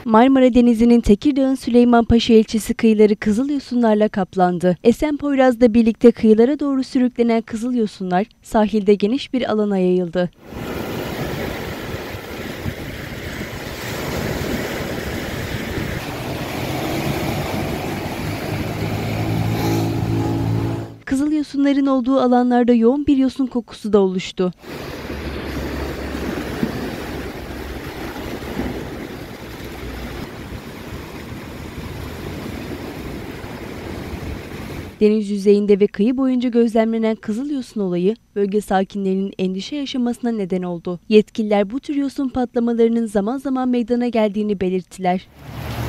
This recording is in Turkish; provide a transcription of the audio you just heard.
Marmara Denizi'nin Tekirdağ'ın Süleymanpaşa ilçesi kıyıları kızılyosunlarla kaplandı. Esenpoyraz'da birlikte kıyılara doğru sürüklenen kızılyosunlar sahilde geniş bir alana yayıldı. Kızılyosunların olduğu alanlarda yoğun bir yosun kokusu da oluştu. Deniz yüzeyinde ve kıyı boyunca gözlemlenen kızılyosun olayı bölge sakinlerinin endişe yaşamasına neden oldu. Yetkililer bu tür yosun patlamalarının zaman zaman meydana geldiğini belirttiler.